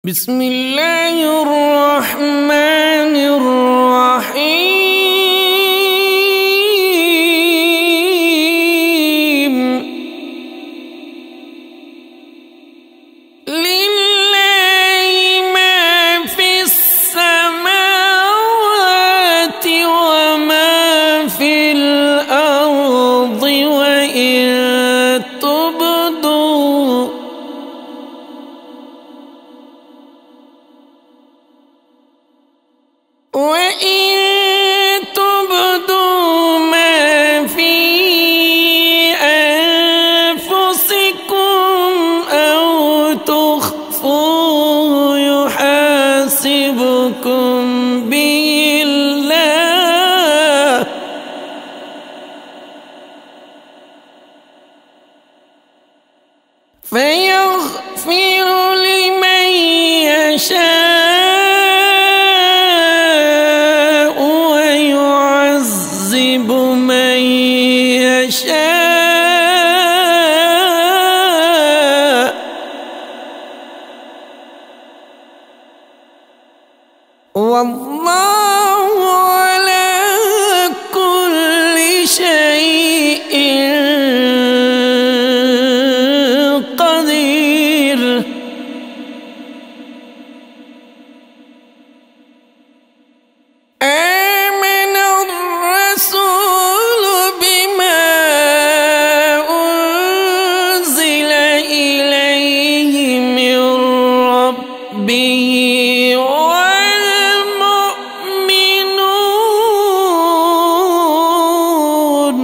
بسم الله الرحمن الرحيم. لله ما في السماوات وما في الأرض وإن تبدوا ما في أنفسكم أو تخفوه يحاسبكم به الله فيغفر لمن يشاء ويعذب من يشاء والله على كل شيء قدير. آمن الرسول بما أنزل إليه من ربه والمؤمنون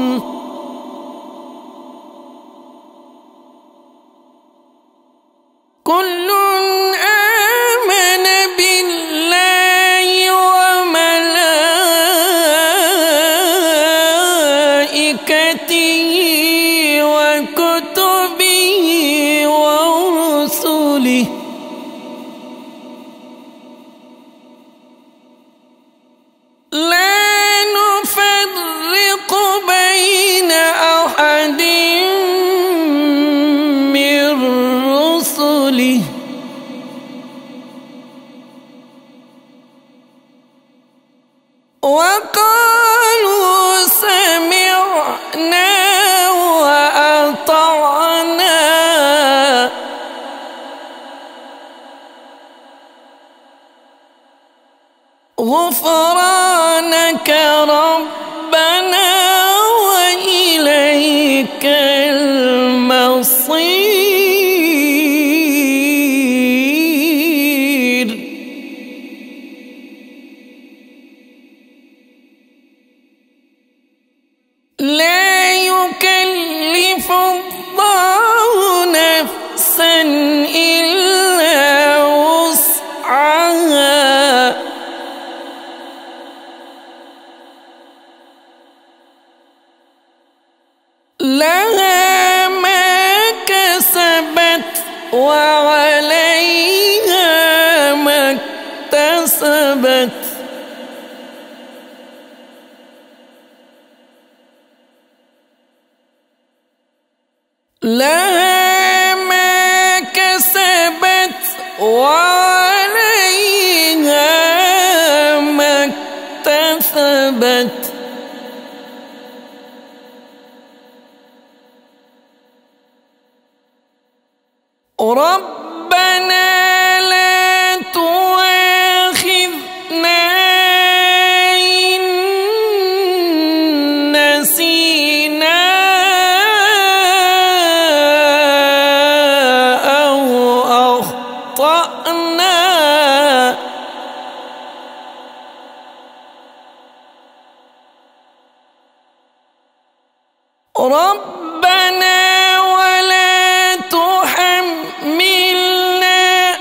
كل آمن بالله وملائكته وكتبه ورسله لا نفرق بين أحد من رسله وقالوا سمعنا وأطعنا غفرانك ربنا وإليك المصير. لا يكلف الله نفسا إلا وسعها لها ما كسبت وعليها ما اكتسبت لها ما كسبت وعليها ما اكتسبت ربنا لا تؤاخذنا إن نسينا أو أخطأنا ربنا ولا تحملنا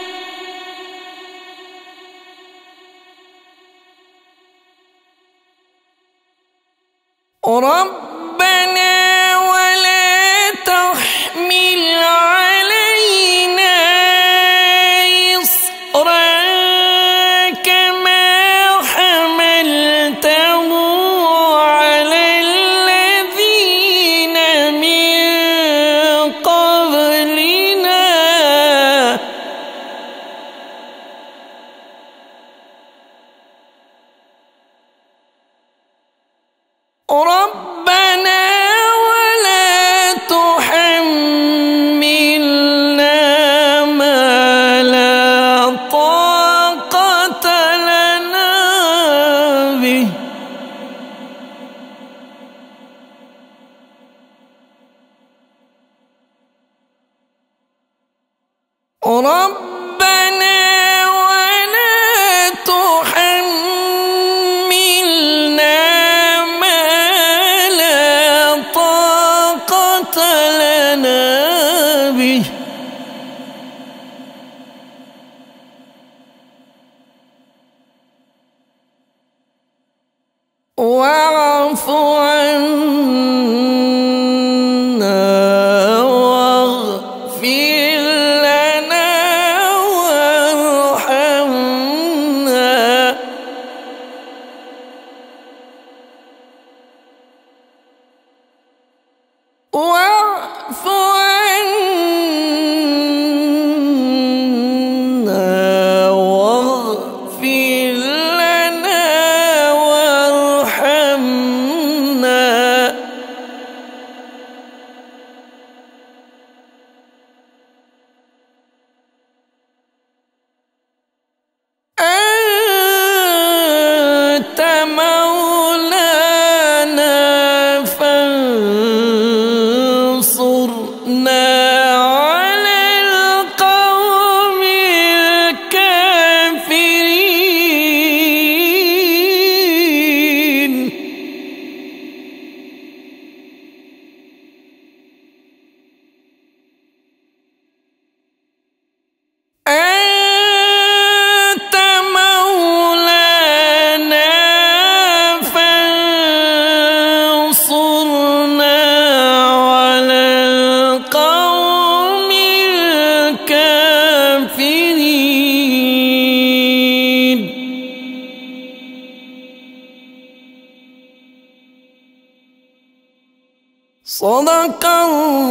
ربنا ولا تحمل علينا إصرا كما حملته على الذين من قبلنا ربنا ولا تحملنا ما لا طاقة لنا به ربنا ولا تحملنا ما لا طاقة لنا به واعف عنا واغفر لنا وارحمنا واعف عنا واغفر لنا وارحمنا أنت مولانا فانصرنا على القوم الكافرين أنت مولانا فانصرنا على القوم الكافرين صدق الله